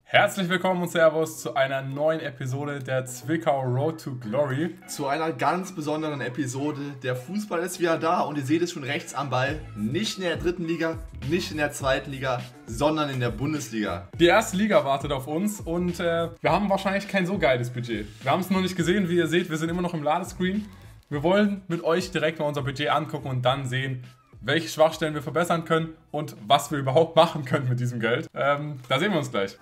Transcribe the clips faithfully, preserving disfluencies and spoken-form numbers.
Herzlich willkommen und Servus zu einer neuen Episode der Zwickau Road to Glory. Zu einer ganz besonderen Episode. Der Fußball ist wieder da und ihr seht es schon rechts am Ball. Nicht in der dritten Liga, nicht in der zweiten Liga, sondern in der Bundesliga. Die erste Liga wartet auf uns und äh, wir haben wahrscheinlich kein so geiles Budget. Wir haben es noch nicht gesehen, wie ihr seht, wir sind immer noch im Ladescreen. Wir wollen mit euch direkt mal unser Budget angucken und dann sehen, welche Schwachstellen wir verbessern können und was wir überhaupt machen können mit diesem Geld. Ähm, da sehen wir uns gleich.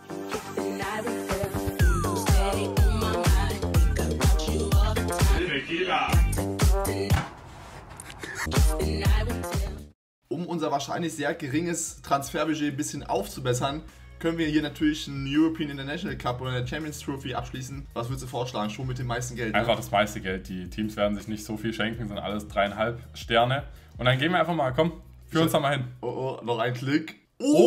Um unser wahrscheinlich sehr geringes Transferbudget ein bisschen aufzubessern, können wir hier natürlich einen European International Cup oder eine Champions Trophy abschließen. Was würdest du vorschlagen? Schon mit dem meisten Geld? Einfach ne? das meiste Geld. Die Teams werden sich nicht so viel schenken, sind alles dreieinhalb Sterne. Und dann gehen wir einfach mal, komm, führ uns da mal hin. Oh, oh, noch ein Klick.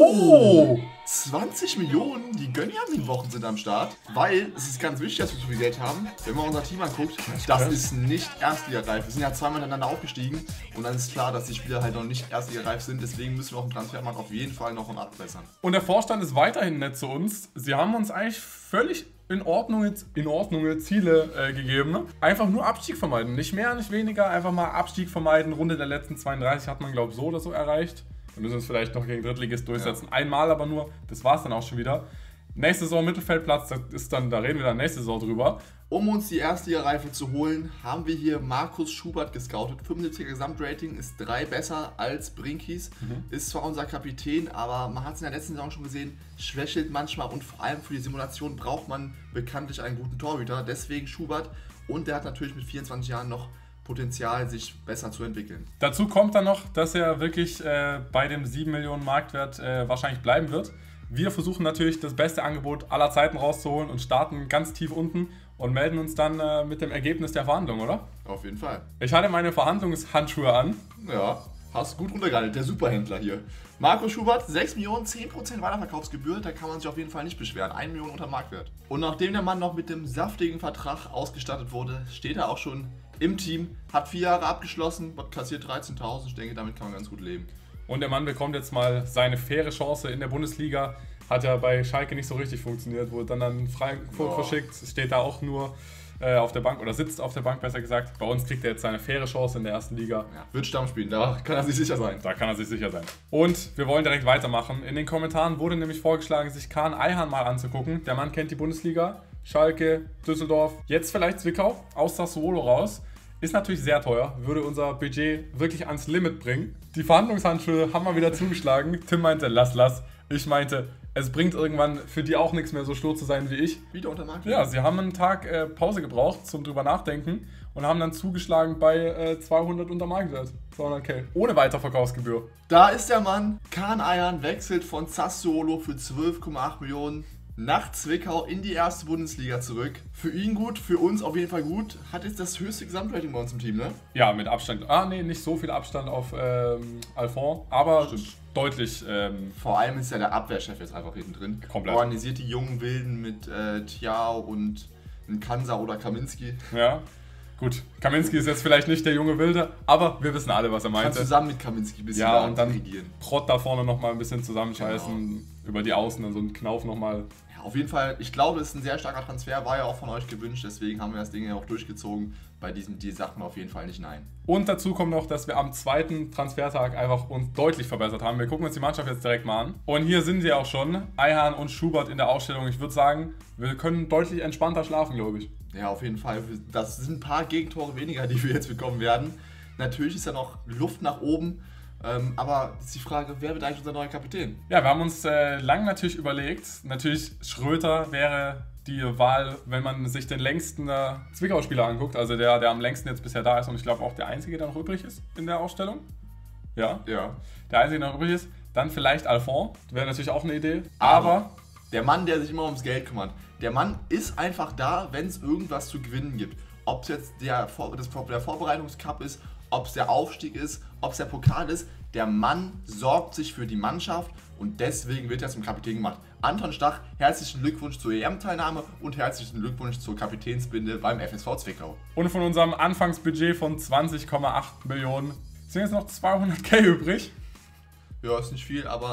Oh! zwanzig Millionen, die Gönjamin-Wochen sind am Start, weil es ist ganz wichtig, dass wir so viel Geld haben. Wenn man unser Team anguckt, das ist nicht Erstligareif. Wir sind ja zweimal miteinander aufgestiegen und dann ist klar, dass die Spieler halt noch nicht Erstligareif sind. Deswegen müssen wir auch im Transfermarkt auf jeden Fall noch nachbessern. Und der Vorstand ist weiterhin nett zu uns. Sie haben uns eigentlich völlig in Ordnung, in Ordnung Ziele äh, gegeben. Ne? Einfach nur Abstieg vermeiden. Nicht mehr, nicht weniger. Einfach mal Abstieg vermeiden. Runde der letzten zweiunddreißig hat man, glaube ich, so oder so erreicht. Wir müssen uns vielleicht noch gegen Drittligist durchsetzen. Ja. Einmal aber nur. Das war es dann auch schon wieder. Nächste Saison Mittelfeldplatz, das ist dann, da reden wir dann nächste Saison drüber. Um uns die Erstligareife zu holen, haben wir hier Markus Schubert gescoutet. fünfundsiebziger Gesamtrating, ist drei besser als Brinkis. Mhm. Ist zwar unser Kapitän, aber man hat es in der letzten Saison schon gesehen, schwächelt manchmal und vor allem für die Simulation braucht man bekanntlich einen guten Torhüter. Deswegen Schubert und der hat natürlich mit vierundzwanzig Jahren noch Potenzial, sich besser zu entwickeln. Dazu kommt dann noch, dass er wirklich äh, bei dem sieben Millionen Marktwert äh, wahrscheinlich bleiben wird. Wir versuchen natürlich das beste Angebot aller Zeiten rauszuholen und starten ganz tief unten und melden uns dann äh, mit dem Ergebnis der Verhandlung, oder? Auf jeden Fall. Ich hatte meine Verhandlungshandschuhe an. Ja, hast gut runtergehalten, der Superhändler hier. Markus Schubert, sechs Millionen, zehn Prozent Weiterverkaufsgebühr, da kann man sich auf jeden Fall nicht beschweren. eine Million unter Marktwert. Und nachdem der Mann noch mit dem saftigen Vertrag ausgestattet wurde, steht er auch schon im Team, hat vier Jahre abgeschlossen, kassiert dreizehntausend, ich denke, damit kann man ganz gut leben. Und der Mann bekommt jetzt mal seine faire Chance in der Bundesliga. Hat ja bei Schalke nicht so richtig funktioniert, wurde dann an Frankfurt oh. verschickt, steht da auch nur äh, auf der Bank oder sitzt auf der Bank, besser gesagt. Bei uns kriegt er jetzt seine faire Chance in der ersten Liga. Ja, wird Stamm spielen, da kann er sich sicher sein. Da kann er sich sicher sein. Und wir wollen direkt weitermachen. In den Kommentaren wurde nämlich vorgeschlagen, sich Kaan Ayhan mal anzugucken. Der Mann kennt die Bundesliga, Schalke, Düsseldorf, jetzt vielleicht Zwickau, aus Sassuolo raus. Ist natürlich sehr teuer, würde unser Budget wirklich ans Limit bringen. Die Verhandlungshandschuhe haben wir wieder zugeschlagen. Tim meinte, lass, lass. Ich meinte, es bringt irgendwann für die auch nichts mehr, so stur zu sein wie ich. Wieder unter Markt? Ja, sie haben einen Tag äh, Pause gebraucht zum drüber nachdenken und haben dann zugeschlagen bei äh, zweihundert unter Marktwert. zweihunderttausend, ohne Weiterverkaufsgebühr. Da ist der Mann. Kaan Ayhan wechselt von Sassuolo für zwölf Komma acht Millionen. Nach Zwickau in die erste Bundesliga zurück. Für ihn gut, für uns auf jeden Fall gut. Hat jetzt das höchste Gesamtrating bei uns im Team, ne? Ja, mit Abstand. Ah, nee, nicht so viel Abstand auf ähm, Alphonse, aber Stimmt. deutlich. Ähm, Vor allem ist ja der Abwehrchef jetzt einfach hinten drin. Komplett. Organisiert die jungen Wilden mit äh, Thiao und Kansa oder Kaminski. Ja. Gut, Kaminski ist jetzt vielleicht nicht der junge Wilde, aber wir wissen alle, was er meinte. Kann zusammen mit Kaminski ein bisschen ja, und dann regieren. Prott da vorne nochmal ein bisschen zusammenscheißen, genau. Über die Außen, dann so einen Knauf nochmal. Ja, auf jeden Fall, ich glaube, es ist ein sehr starker Transfer, war ja auch von euch gewünscht, deswegen haben wir das Ding ja auch durchgezogen. Bei diesem Deal sagt man auf jeden Fall nicht nein. Und dazu kommt noch, dass wir am zweiten Transfertag einfach uns deutlich verbessert haben. Wir gucken uns die Mannschaft jetzt direkt mal an. Und hier sind sie auch schon, Ayhan und Schubert in der Ausstellung. Ich würde sagen, wir können deutlich entspannter schlafen, glaube ich. Ja, auf jeden Fall. Das sind ein paar Gegentore weniger, die wir jetzt bekommen werden. Natürlich ist ja noch Luft nach oben. Ähm, aber ist die Frage, wer wird eigentlich unser neuer Kapitän? Ja, wir haben uns äh, lang natürlich überlegt. Natürlich Schröter wäre die Wahl, wenn man sich den längsten äh, Zwickau-Spieler anguckt. Also der, der am längsten jetzt bisher da ist und ich glaube auch der einzige, der noch übrig ist in der Ausstellung. Ja, ja. Der einzige, der noch übrig ist. Dann vielleicht Alphonse. Wäre natürlich auch eine Idee. Aber, aber der Mann, der sich immer ums Geld kümmert. Der Mann ist einfach da, wenn es irgendwas zu gewinnen gibt. Ob es jetzt der, Vor- das, der Vorbereitungscup ist, ob es der Aufstieg ist, ob es der Pokal ist. Der Mann sorgt sich für die Mannschaft und deswegen wird er zum Kapitän gemacht. Anton Stach, herzlichen Glückwunsch zur E M-Teilnahme und herzlichen Glückwunsch zur Kapitänsbinde beim F S V Zwickau. Und von unserem Anfangsbudget von zwanzig Komma acht Millionen sind jetzt noch zweihunderttausend übrig. Ja, ist nicht viel, aber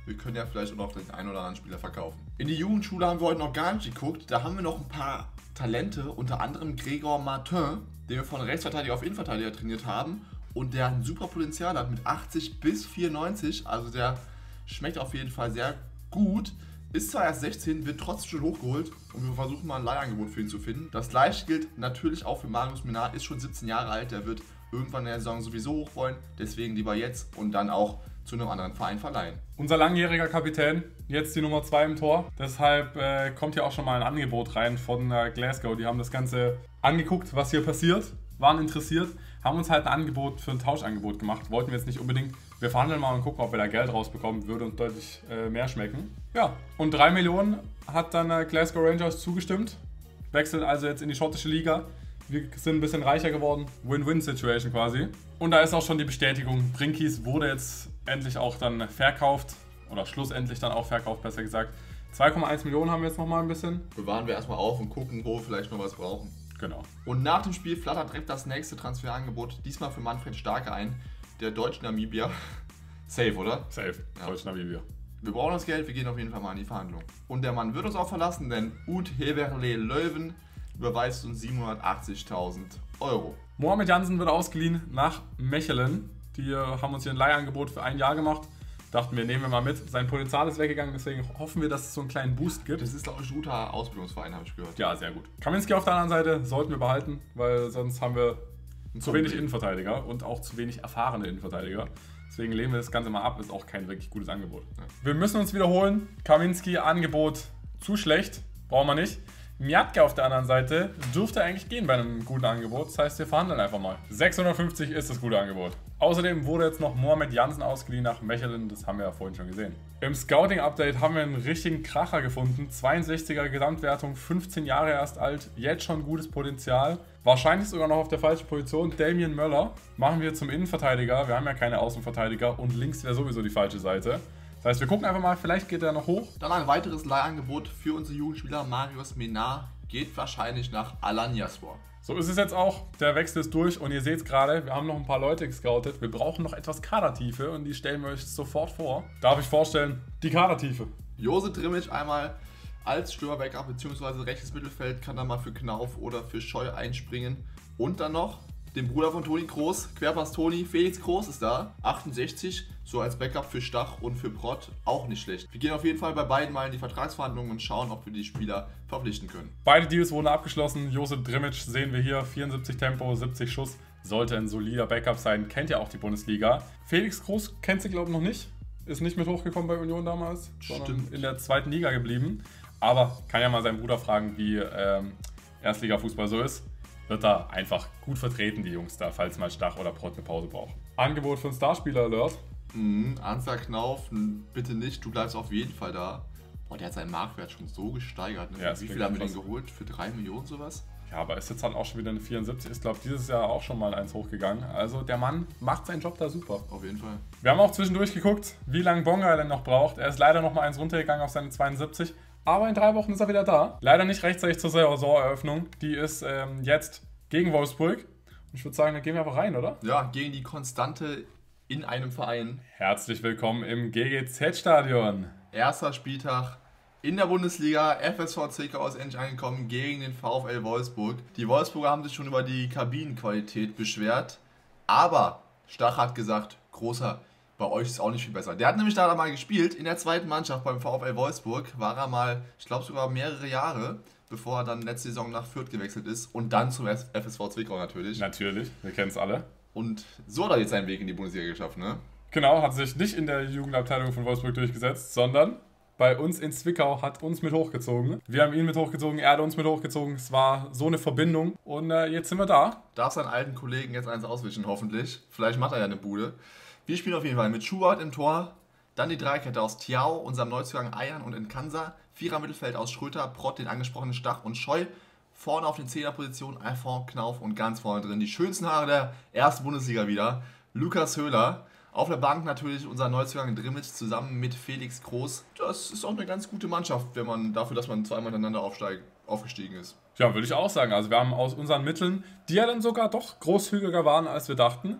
Wir können ja vielleicht auch noch den einen oder anderen Spieler verkaufen. In die Jugendschule haben wir heute noch gar nicht geguckt. Da haben wir noch ein paar Talente, unter anderem Gregor Martin, den wir von Rechtsverteidiger auf Innenverteidiger trainiert haben. Und der ein super Potenzial hat mit achtzig bis vierundneunzig. Also der schmeckt auf jeden Fall sehr gut. Ist zwar erst sechzehn, wird trotzdem schon hochgeholt und wir versuchen mal ein Leihangebot für ihn zu finden. Das gleiche gilt natürlich auch für Marius Menar, ist schon siebzehn Jahre alt, der wird irgendwann in der Saison sowieso hoch wollen, deswegen lieber jetzt und dann auch zu einem anderen Verein verleihen. Unser langjähriger Kapitän, jetzt die Nummer zwei im Tor, deshalb äh, kommt hier auch schon mal ein Angebot rein von äh, Glasgow. Die haben das Ganze angeguckt, was hier passiert, waren interessiert, haben uns halt ein Angebot für ein Tauschangebot gemacht, wollten wir jetzt nicht unbedingt. Wir verhandeln mal und gucken, ob wir da Geld rausbekommen, würde uns deutlich äh, mehr schmecken. Ja, und drei Millionen hat dann äh, Glasgow Rangers zugestimmt, wechselt also jetzt in die schottische Liga. Wir sind ein bisschen reicher geworden, Win-Win-Situation quasi. Und da ist auch schon die Bestätigung, Brinkies wurde jetzt endlich auch dann verkauft, oder schlussendlich dann auch verkauft, besser gesagt. zwei Komma eins Millionen haben wir jetzt nochmal ein bisschen. Bewahren wir erstmal auf und gucken, wo wir vielleicht noch was brauchen. Genau. Und nach dem Spiel flattert direkt das nächste Transferangebot, diesmal für Manfred Starke ein, der deutsche Namibier. Safe, oder? Safe, ja. Deutsche Namibier. Wir brauchen das Geld, wir gehen auf jeden Fall mal in die Verhandlung. Und der Mann wird uns auch verlassen, denn Oud Heverle Löwen überweist uns siebenhundertachtzigtausend Euro. Mohamed Jansen wird ausgeliehen nach Mechelen. Die haben uns hier ein Leihangebot für ein Jahr gemacht. Dachten wir, nehmen wir mal mit. Sein Potenzial ist weggegangen, deswegen hoffen wir, dass es so einen kleinen Boost gibt. Das ist, glaube ich, ein guter Ausbildungsverein, habe ich gehört. Ja, sehr gut. Kaminski auf der anderen Seite sollten wir behalten, weil sonst haben wir zu wenig Innenverteidiger und auch zu wenig erfahrene Innenverteidiger. Deswegen lehnen wir das Ganze mal ab, ist auch kein wirklich gutes Angebot. Ja. Wir müssen uns wiederholen. Kaminski, Angebot zu schlecht, brauchen wir nicht. Mjatke auf der anderen Seite dürfte eigentlich gehen bei einem guten Angebot. Das heißt, wir verhandeln einfach mal. sechshundertfünfzig ist das gute Angebot. Außerdem wurde jetzt noch Mohamed Jansen ausgeliehen nach Mechelen. Das haben wir ja vorhin schon gesehen. Im Scouting-Update haben wir einen richtigen Kracher gefunden. zweiundsechziger Gesamtwertung, fünfzehn Jahre erst alt. Jetzt schon gutes Potenzial. Wahrscheinlich sogar noch auf der falschen Position. Damien Möller machen wir zum Innenverteidiger. Wir haben ja keine Außenverteidiger und links wäre sowieso die falsche Seite. Das heißt, wir gucken einfach mal, vielleicht geht er noch hoch. Dann ein weiteres Leihangebot für unsere Jugendspieler. Marius Menar geht wahrscheinlich nach Alanyaspor. So ist es jetzt auch. Der Wechsel ist durch und ihr seht es gerade, wir haben noch ein paar Leute gescoutet. Wir brauchen noch etwas Kadertiefe und die stellen wir euch sofort vor. Darf ich vorstellen, die Kadertiefe. Josef Drimic einmal als Stürmer-Backup bzw. rechtes Mittelfeld kann dann mal für Knauf oder für Scheu einspringen. Und dann noch den Bruder von Toni Kroos, Querpass Toni, Felix Kroos ist da, achtundsechzig, so als Backup für Stach und für Prott, auch nicht schlecht. Wir gehen auf jeden Fall bei beiden mal in die Vertragsverhandlungen und schauen, ob wir die Spieler verpflichten können. Beide Deals wurden abgeschlossen. Josef Drimic sehen wir hier, vierundsiebzig Tempo, siebzig Schuss, sollte ein solider Backup sein, kennt ja auch die Bundesliga. Felix Kroos kennt sie, glaube ich, noch nicht, ist nicht mit hochgekommen bei Union damals, sondern Stimmt. in der zweiten Liga geblieben. Aber kann ja mal seinen Bruder fragen, wie ähm, Erstligafußball so ist. Wird da einfach gut vertreten, die Jungs da, falls mal Stach oder Prott eine Pause brauchen. Angebot für einen Starspieler-Alert. Mhm, Ansar Knauf, bitte nicht, du bleibst auf jeden Fall da. Boah, der hat seinen Marktwert schon so gesteigert. Ne? Ja, wie viel haben wir den geholt? Für drei Millionen sowas? Ja, aber ist jetzt halt auch schon wieder eine vierundsiebzig. Ist, glaube ich, dieses Jahr auch schon mal eins hochgegangen. Also der Mann macht seinen Job da super. Auf jeden Fall. Wir haben auch zwischendurch geguckt, wie lange Bonga denn noch braucht. Er ist leider noch mal eins runtergegangen auf seine zweiundsiebzig. Aber in drei Wochen ist er wieder da. Leider nicht rechtzeitig zur Saisoneröffnung. Die ist ähm, jetzt gegen Wolfsburg. Und ich würde sagen, da gehen wir einfach rein, oder? Ja, gegen die Konstante in einem Verein. Herzlich willkommen im G G Z-Stadion. Erster Spieltag in der Bundesliga. F S V Zwickau ist endlich angekommen gegen den VfL Wolfsburg. Die Wolfsburger haben sich schon über die Kabinenqualität beschwert. Aber Stach hat gesagt, Großer, bei euch ist es auch nicht viel besser. Der hat nämlich da mal gespielt. In der zweiten Mannschaft beim VfL Wolfsburg war er mal, ich glaube sogar mehrere Jahre, bevor er dann letzte Saison nach Fürth gewechselt ist. Und dann zum F S V Zwickau natürlich. Natürlich, wir kennen es alle. Und so hat er jetzt seinen Weg in die Bundesliga geschafft, ne? Genau, hat sich nicht in der Jugendabteilung von Wolfsburg durchgesetzt, sondern bei uns in Zwickau hat uns mit hochgezogen. Wir haben ihn mit hochgezogen, er hat uns mit hochgezogen. Es war so eine Verbindung und äh, jetzt sind wir da. Darf seinen alten Kollegen jetzt eins auswischen, hoffentlich. Vielleicht macht er ja eine Bude. Wir spielen auf jeden Fall mit Schubert im Tor, dann die Dreikette aus Thiau, unserem Neuzugang Eiern und Nkansa, Vierer Mittelfeld aus Schröter, Prott, den angesprochenen Stach und Scheu. Vorne auf den Zehnerpositionen Alphon, Knauf und ganz vorne drin die schönsten Haare der ersten Bundesliga wieder, Lukas Höhler. Auf der Bank natürlich unser Neuzugang Drimic zusammen mit Felix Kroos. Das ist auch eine ganz gute Mannschaft, wenn man dafür, dass man zweimal miteinander aufsteig, aufgestiegen ist. Ja, würde ich auch sagen. Also wir haben aus unseren Mitteln, die ja dann sogar doch großzügiger waren, als wir dachten,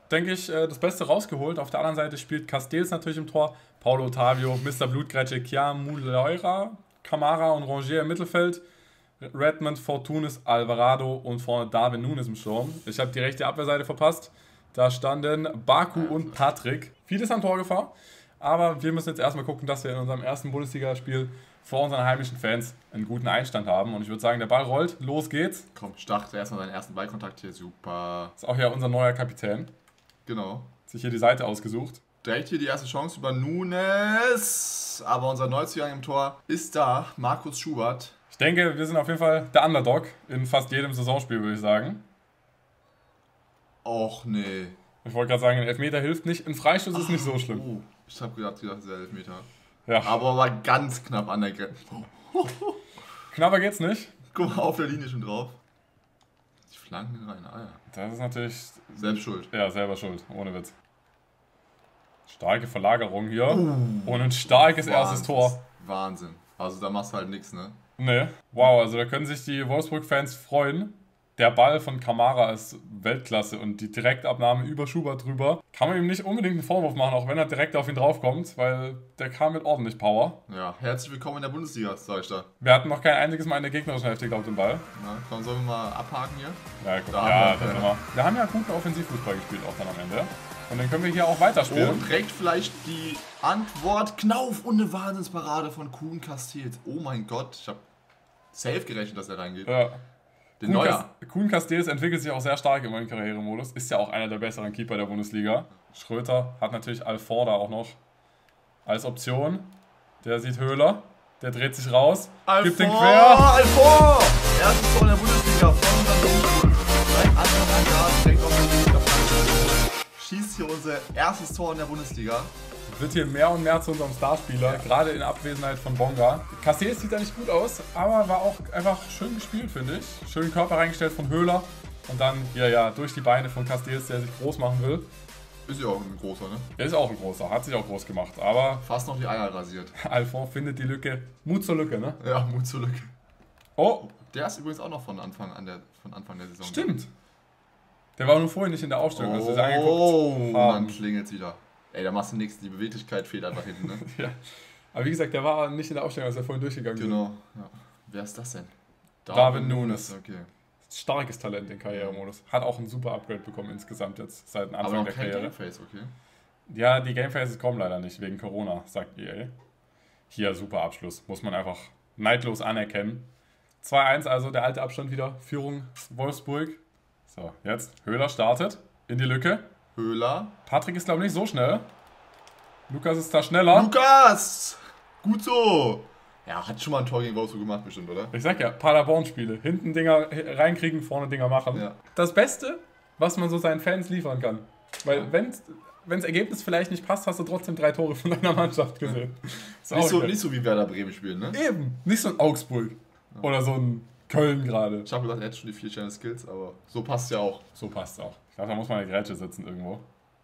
denke ich, äh, das Beste rausgeholt. Auf der anderen Seite spielt Castells natürlich im Tor, Paulo Ottavio, Mister Blutgrätsche, Kian Muleira, Camara und Rongier im Mittelfeld, Redmond, Fortunis, Alvarado und vorne Darwin Núñez im Sturm. Ich habe die rechte Abwehrseite verpasst. Da standen Baku und Patrick. Vieles an Torgefahr. Aber wir müssen jetzt erstmal gucken, dass wir in unserem ersten Bundesligaspiel vor unseren heimischen Fans einen guten Einstand haben. Und ich würde sagen, der Ball rollt. Los geht's. Komm, Stach, erstmal seinen ersten Ballkontakt hier. Super. Ist auch ja unser neuer Kapitän. Genau. Sich hier die Seite ausgesucht. Direkt hier die erste Chance über Núñez. Aber unser Neuzugang im Tor ist da. Markus Schubert. Ich denke, wir sind auf jeden Fall der Underdog in fast jedem Saisonspiel, würde ich sagen. Och, nee. Ich wollte gerade sagen, ein Elfmeter hilft nicht. Ein Freistoß ist nicht so schlimm. Oh, ich habe gedacht, das ist der Elfmeter. Ja. Aber war ganz knapp an der Grenze. Knapper geht's nicht. Guck mal, auf der Linie schon drauf. Die Flanken rein, ah ja. Das ist natürlich... Selbst schuld. Ja, selber schuld, ohne Witz. Starke Verlagerung hier. Uh, und ein starkes Wahnsinn. erstes Tor. Wahnsinn. Also da machst du halt nichts, ne? Ne. Wow, also da können sich die Wolfsburg-Fans freuen. Der Ball von Camara ist Weltklasse und die Direktabnahme über Schubert drüber. Kann man ihm nicht unbedingt einen Vorwurf machen, auch wenn er direkt auf ihn draufkommt, weil der kam mit ordentlich Power. Ja, herzlich willkommen in der Bundesliga, sag ich da. Wir hatten noch kein einziges Mal in der gegnerischen Hälfte, glaube ich, den Ball. Na, komm, sollen wir mal abhaken hier? Ja, guck, Da ja haben wir- das wir. wir haben ja guten Offensivfußball gespielt auch dann am Ende. Und dann können wir hier auch weiterspielen. Und direkt vielleicht die Antwort Knauf und eine Wahnsinnsparade von Kuhn Castells. Oh mein Gott, ich habe safe gerechnet, dass er reingeht. Ja. Den Kuhn, Neuer. Kas- Kuhn Castells entwickelt sich auch sehr stark im neuen Karrieremodus. Ist ja auch einer der besseren Keeper der Bundesliga. Schröter hat natürlich Alforda auch noch als Option. Der sieht Höhler. Der dreht sich raus. Gibt den quer. Alfor! Erstes Tor in der Bundesliga von unserem Jungen. Seit Anfang an da, direkt auf den Bundesliga. Schießt hier unser erstes Tor in der Bundesliga. Wird hier mehr und mehr zu unserem Starspieler, Ja. gerade in Abwesenheit von Bonga. Castells sieht da nicht gut aus, aber war auch einfach schön gespielt, finde ich. Schön Körper reingestellt von Höhler und dann hier ja durch die Beine von Castells, der sich groß machen will. Ist ja auch ein großer, ne? Er ist auch ein großer, hat sich auch groß gemacht, aber Fast noch die Eier rasiert. Alphonse findet die Lücke. Mut zur Lücke, ne? Ja, Mut zur Lücke. Oh, Der ist übrigens auch noch von Anfang an der, von Anfang der Saison. stimmt. Der war nur vorhin nicht in der Aufstellung, als wir sie Oh, angeguckt dann haben. klingelt's wieder. Ey, da machst du nichts, die Beweglichkeit fehlt einfach hinten, ne? Ja. Aber wie gesagt, der war nicht in der Aufstellung, als er vorhin durchgegangen ist. Genau. Ja. Wer ist das denn? Darwin Núñez. Okay. Starkes Talent im Karrieremodus. Hat auch ein super Upgrade bekommen insgesamt jetzt seit dem Aber Anfang noch der kein Karriere. Gameface, okay. Ja, die Gamephases kommen leider nicht, wegen Corona, sagt E A. Hier, super Abschluss. Muss man einfach neidlos anerkennen. zwei eins, also der alte Abstand wieder. Führung Wolfsburg. So, jetzt Höhler startet in die Lücke. Höhler. Patrick ist, glaube ich, nicht so schnell. Lukas ist da schneller. Lukas! Gut so! Ja, hat schon mal ein Tor gegen Wolfsburg gemacht, bestimmt, oder? Ich sag ja, Paderborn-Spiele. Hinten Dinger reinkriegen, vorne Dinger machen. Ja. Das Beste, was man so seinen Fans liefern kann. Weil Ja. wenn das Ergebnis vielleicht nicht passt, hast du trotzdem drei Tore von deiner Mannschaft gesehen. Ist Nicht auch so, geil. nicht so wie Werder Bremen spielen, ne? Eben, nicht so ein Augsburg oder so ein Köln gerade. Ich habe gedacht, er hätte schon die vier Sterne Skills, aber so passt ja auch. So passt auch. Ich glaube, da muss man eine Grätsche sitzen irgendwo.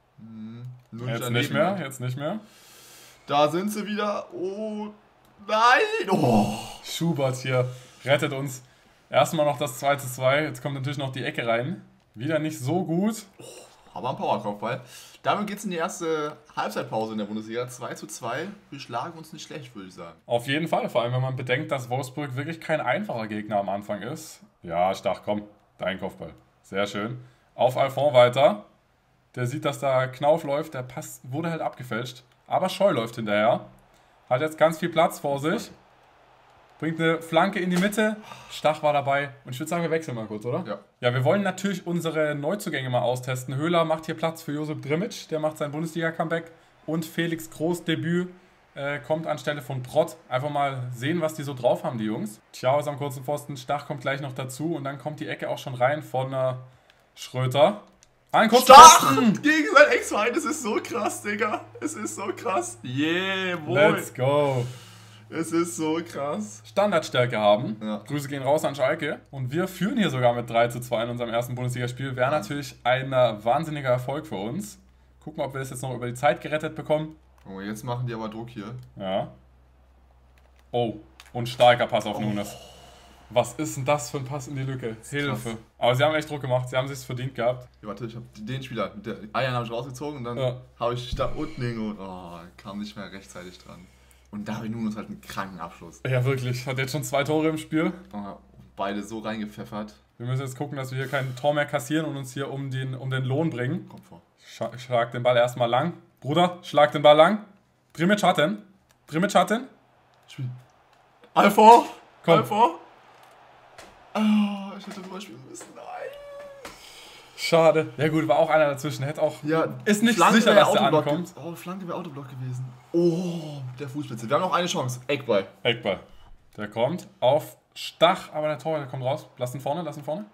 Nur Jetzt daneben, nicht mehr, ne? jetzt nicht mehr. Da sind sie wieder. Oh, nein! Oh! Schubert hier rettet uns. Erstmal noch das zwei zu zwei. Jetzt kommt natürlich noch die Ecke rein. Wieder nicht so gut. Aber ein Powerkopfball. Damit geht's in die erste Halbzeitpause in der Bundesliga. zwei zu zwei. Wir schlagen uns nicht schlecht, würde ich sagen. Auf jeden Fall, vor allem wenn man bedenkt, dass Wolfsburg wirklich kein einfacher Gegner am Anfang ist. Ja, Stach, komm, dein Kopfball. Sehr schön. Auf Alphonse weiter. Der sieht, dass da Knauf läuft. Der Pass wurde halt abgefälscht. Aber Scheu läuft hinterher. Hat jetzt ganz viel Platz vor sich. Bringt eine Flanke in die Mitte. Stach war dabei. Und ich würde sagen, wir wechseln mal kurz, oder? Ja. Ja, wir wollen natürlich unsere Neuzugänge mal austesten. Höhler macht hier Platz für Josip Drimic. Der macht sein Bundesliga-Comeback. Und Felix Groß Debüt äh, kommt anstelle von Prott. Einfach mal sehen, was die so drauf haben, die Jungs. Tjau ist am kurzen Pfosten. Stach kommt gleich noch dazu. Und dann kommt die Ecke auch schon rein von äh, Schröter. Ein kurzer Stach! Pfosten. Gegen sein Ex-Verein, es ist so krass, Digga. Es ist so krass. Yeah, boy. Let's go. Es ist so krass. Standardstärke haben. Ja. Grüße gehen raus an Schalke. Und wir führen hier sogar mit drei zu zwei in unserem ersten Bundesligaspiel. Wäre natürlich ein äh, wahnsinniger Erfolg für uns. Gucken, ob wir das jetzt noch über die Zeit gerettet bekommen. Oh, jetzt machen die aber Druck hier. Ja. Oh, und starker Pass auf Núñez. Was ist denn das für ein Pass in die Lücke? Hilfe. Krass. Aber sie haben echt Druck gemacht, sie haben es sich verdient gehabt. Ja, warte, ich habe den Spieler, mit der Eiern habe ich rausgezogen und dann ja. habe ich da unten irgendwo, oh, kam nicht mehr rechtzeitig dran. Und Darwin Núñez halt einen kranken Abschluss. Ja, wirklich. Hat jetzt schon zwei Tore im Spiel. Oh, beide so reingepfeffert. Wir müssen jetzt gucken, dass wir hier kein Tor mehr kassieren und uns hier um den, um den Lohn bringen. Kommt vor. Sch- schlag den Ball erstmal lang. Bruder, schlag den Ball lang. Dreh mit Schatten. Dreh mit Schatten. Spiel. Alpha! Komm. Alpha! Oh, ich hätte überspielen müssen. Nein. Schade. Ja gut, war auch einer dazwischen. Hätte auch. Ja, ist nicht Flanke sicher, dass der ankommt. Ge- oh, Flanke wäre Autoblock gewesen. Oh, der Fußspitze. Wir haben noch eine Chance. Eckball. Eckball. Der kommt auf Stach, aber der Torwart kommt raus. Lass ihn vorne, lass ihn vorne.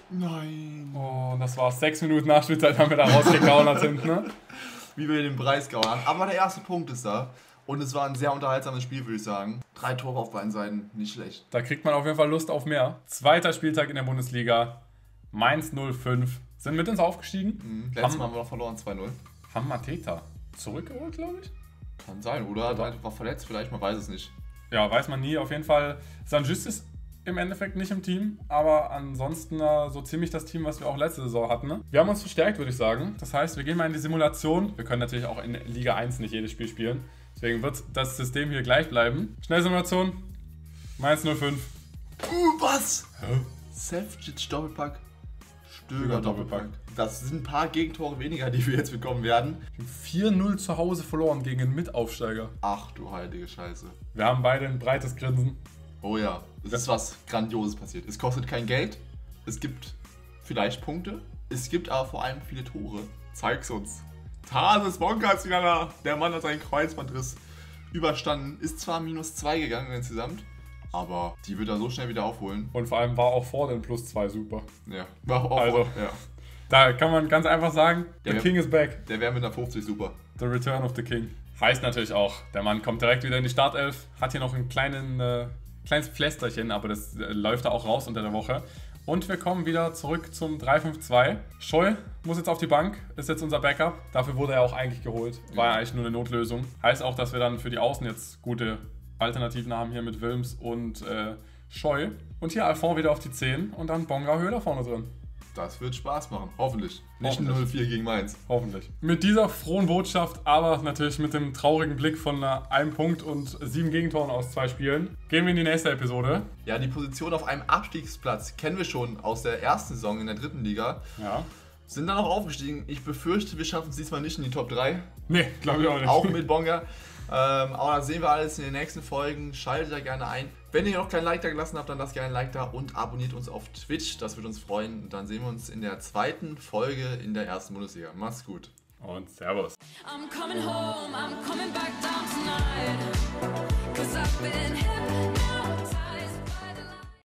Nein. Oh, das war sechs Minuten Nachspielzeit, haben wir da rausgegaunert hinten, ne? Wie wir den Preis gaunern. Aber der erste Punkt ist da. Und es war ein sehr unterhaltsames Spiel, würde ich sagen. Drei Tore auf beiden Seiten, nicht schlecht. Da kriegt man auf jeden Fall Lust auf mehr. Zweiter Spieltag in der Bundesliga. Mainz null fünf. Sind mit uns aufgestiegen. Mhm. Letztes Mal haben wir noch verloren, zwei null. Haben Mateta zurückgeholt, glaube ich? Kann sein, oder? Oder war verletzt, vielleicht, man weiß es nicht. Ja, weiß man nie. Auf jeden Fall, Saint-Just ist im Endeffekt nicht im Team, aber ansonsten äh, so ziemlich das Team, was wir auch letzte Saison hatten. Ne? Wir haben uns verstärkt, würde ich sagen. Das heißt, wir gehen mal in die Simulation. Wir können natürlich auch in Liga eins nicht jedes Spiel spielen. Deswegen wird das System hier gleich bleiben. Schnellsimulation. Mainz null fünf. Uh, was? Hä? Sefcic Doppelpack. Stöger Doppelpack. Das sind ein paar Gegentore weniger, die wir jetzt bekommen werden. vier null zu Hause verloren gegen einen Mitaufsteiger. Ach du heilige Scheiße. Wir haben beide ein breites Grinsen. Oh ja, es ist was Grandioses passiert. Es kostet kein Geld, es gibt vielleicht Punkte, es gibt aber vor allem viele Tore. Zeig's uns. Tarsis Bonka ist wieder da. Der Mann hat seinen Kreuzbandriss überstanden. Ist zwar minus zwei gegangen insgesamt, aber die wird er so schnell wieder aufholen. Und vor allem war auch vor den plus zwei super. Ja, war auch also, vor, ja. Da kann man ganz einfach sagen, der the King is back. Der wäre mit einer fünfzig super. The Return of the King. Heißt natürlich auch, der Mann kommt direkt wieder in die Startelf. Hat hier noch ein kleinen, äh, kleines Pflästerchen, aber das äh, läuft da auch raus unter der Woche. Und wir kommen wieder zurück zum drei fünf zwei. Scheu muss jetzt auf die Bank, ist jetzt unser Backup. Dafür wurde er auch eigentlich geholt. War ja eigentlich nur eine Notlösung. Heißt auch, dass wir dann für die Außen jetzt gute Alternativen haben hier mit Wilms und äh, Scheu. Und hier Alphon wieder auf die zehn und dann Bonga Höhler vorne drin. Das wird Spaß machen, hoffentlich. Nicht Hoffentlich. null vier gegen Mainz. Hoffentlich. Mit dieser frohen Botschaft, aber natürlich mit dem traurigen Blick von einem Punkt und sieben Gegentoren aus zwei Spielen, gehen wir in die nächste Episode. Ja, die Position auf einem Abstiegsplatz kennen wir schon aus der ersten Saison in der dritten Liga. Ja. Sind dann auch aufgestiegen. Ich befürchte, wir schaffen es diesmal nicht in die Top drei. Nee, glaube ich auch nicht. Auch mit Bonga. Ähm, aber das sehen wir alles in den nächsten Folgen. Schaltet da gerne ein. Wenn ihr noch kein Like da gelassen habt, dann lasst gerne ein Like da und abonniert uns auf Twitch. Das würde uns freuen. Und dann sehen wir uns in der zweiten Folge in der ersten Bundesliga. Macht's gut. Und Servus. I'm coming home, I'm coming back down tonight. 'Cause I've been hypnotized.